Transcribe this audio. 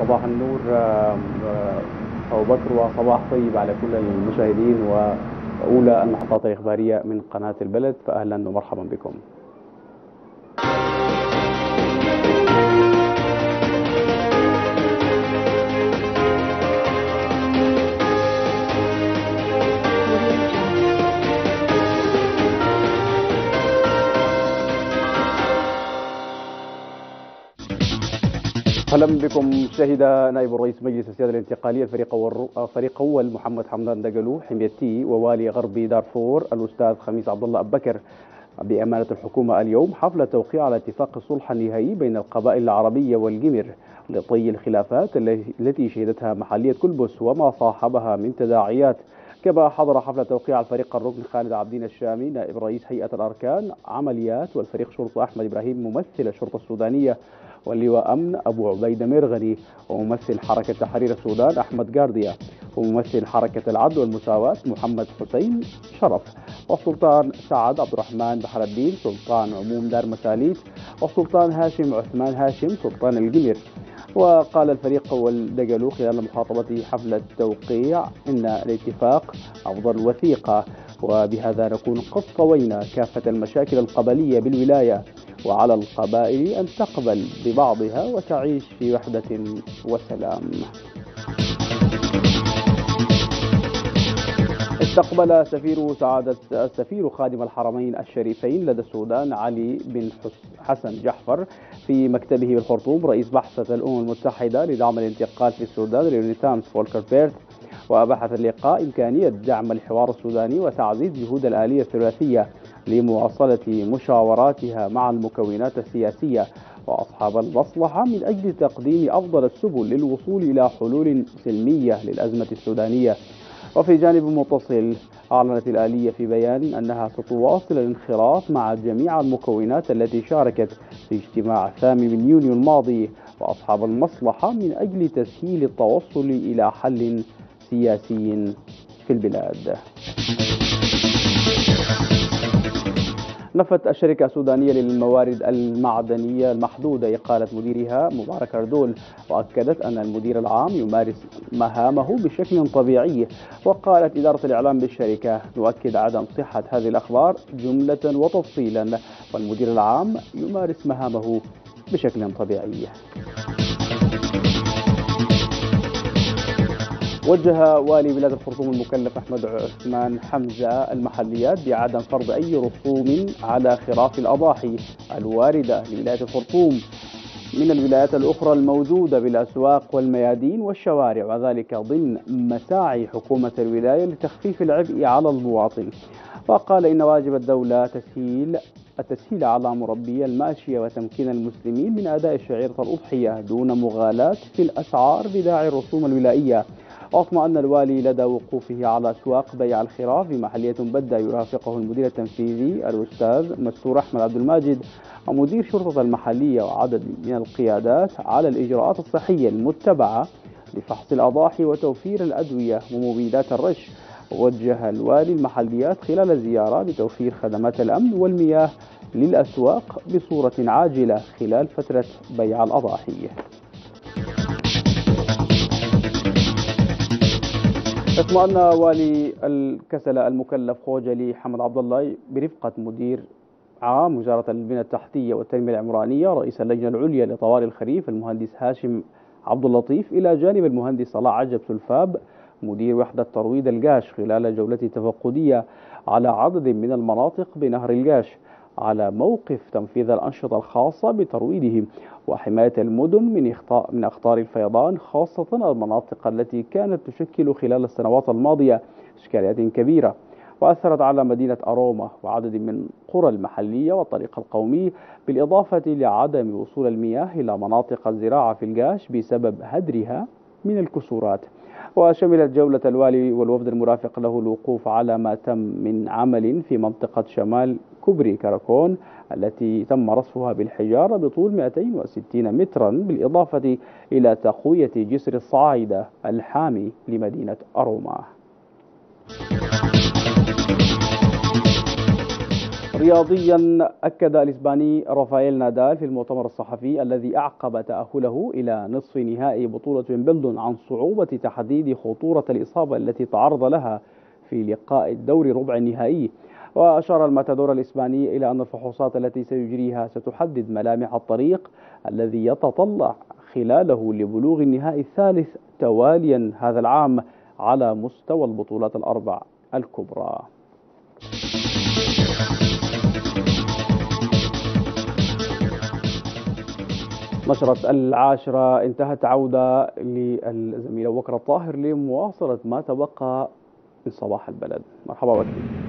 صباح النور أبو بكر، وصباح طيب على كل المشاهدين وأولى المحطات الإخبارية من قناة البلد، فأهلا ومرحبا بكم. اهلا بكم. شهد نائب رئيس مجلس السياده الانتقاليه فريق اول محمد حمدان دقلو حميتي ووالي غربي دارفور الاستاذ خميس عبد الله بكر بامانه الحكومه اليوم حفل توقيع على اتفاق الصلح النهائي بين القبائل العربيه والجمر لطي الخلافات التي شهدتها محليه كلبس وما صاحبها من تداعيات. كما حضر حفل توقيع الفريق الركن خالد عبدين الشامي نائب رئيس هيئه الاركان عمليات، والفريق شرطه احمد ابراهيم ممثل الشرطه السودانيه، واللواء أمن أبو عبيدة مرغني، وممثل حركة تحرير السودان أحمد قارديا، وممثل حركة العدل والمساواة محمد حسين شرف، والسلطان سعد عبد الرحمن بحر الدين سلطان عموم دار مساليت، والسلطان هاشم عثمان هاشم سلطان الجمر. وقال الفريق والدقلو خلال مخاطبة حفل التوقيع إن الاتفاق أفضل وثيقة، وبهذا نكون قد طوينا كافة المشاكل القبلية بالولاية، وعلى القبائل أن تقبل ببعضها وتعيش في وحدة وسلام. استقبل السفير خادم الحرمين الشريفين لدى السودان علي بن حسن جحفر في مكتبه بالخرطوم رئيس بعثة الأمم المتحدة لدعم الانتقال في السودان ليونيتامس فولكر بيرث، وبحث اللقاء إمكانية دعم الحوار السوداني وتعزيز جهود الآلية الثلاثية لمواصلة مشاوراتها مع المكونات السياسية وأصحاب المصلحة من أجل تقديم أفضل السبل للوصول إلى حلول سلمية للأزمة السودانية. وفي جانب متصل، أعلنت الآلية في بيان أنها ستواصل الانخراط مع جميع المكونات التي شاركت في اجتماع 8 من يونيو الماضي وأصحاب المصلحة من أجل تسهيل التوصل إلى حل سياسي في البلاد. نفت الشركة السودانية للموارد المعدنية المحدودة إقالة مديرها مبارك أردول، وأكدت أن المدير العام يمارس مهامه بشكل طبيعي. وقالت إدارة الإعلام بالشركة: نؤكد عدم صحة هذه الأخبار جملة وتفصيلا، والمدير العام يمارس مهامه بشكل طبيعي. وجه والي بلاد الخرطوم المكلف أحمد عثمان حمزة المحليات بعدم فرض أي رسوم على خراف الأضاحي الواردة لولاية الخرطوم من الولايات الأخرى الموجودة بالأسواق والميادين والشوارع، وذلك ضمن مساعي حكومة الولاية لتخفيف العبء على المواطن. وقال إن واجب الدولة التسهيل على مربي الماشية وتمكين المسلمين من أداء شعيرة الأضحية دون مغالاة في الأسعار بداعي الرسوم الولائية. واطمأن الوالي لدى وقوفه على أسواق بيع الخراف بمحلية بدة يرافقه المدير التنفيذي الأستاذ مستور أحمد عبد الماجد ومدير شرطة المحلية وعدد من القيادات على الإجراءات الصحية المتبعة لفحص الأضاحي وتوفير الأدوية ومبيدات الرش. وجه الوالي المحليات خلال الزيارة لتوفير خدمات الأمن والمياه للأسواق بصورة عاجلة خلال فترة بيع الأضاحي. اطمأن والي الكسلة المكلف خوجلي حمد عبد الله برفقة مدير عام وزارة البنية التحتية والتنمية العمرانية رئيس اللجنة العليا لطوارئ الخريف المهندس هاشم عبد اللطيف إلى جانب المهندس صلاح عجب سلفاب مدير وحدة ترويض القاش خلال جولة تفقدية على عدد من المناطق بنهر القاش على موقف تنفيذ الأنشطة الخاصة بترويضهم وحماية المدن من أخطار الفيضان، خاصة المناطق التي كانت تشكل خلال السنوات الماضية إشكاليات كبيرة وأثرت على مدينة أروما وعدد من قرى المحلية والطريق القومي، بالإضافة لعدم وصول المياه إلى مناطق الزراعة في القاش بسبب هدرها من الكسورات. وشملت جولة الوالي والوفد المرافق له الوقوف على ما تم من عمل في منطقة شمال كوبري كراكون التي تم رصفها بالحجارة بطول 260 مترا، بالإضافة إلى تقوية جسر الصعايدة الحامي لمدينة أروما. رياضيا، أكد الإسباني رافائيل نادال في المؤتمر الصحفي الذي أعقب تأهله إلى نصف نهائي بطولة ويمبلدون عن صعوبة تحديد خطورة الإصابة التي تعرض لها في لقاء الدور ربع النهائي. وأشار الماتادور الإسباني إلى أن الفحوصات التي سيجريها ستحدد ملامح الطريق الذي يتطلع خلاله لبلوغ النهائي الثالث تواليا هذا العام على مستوى البطولات الأربع الكبرى. نشرة 10 انتهت. عودة للزميل أبو بكر الطاهر لمواصلة ما تبقى من صباح البلد. مرحبا بك.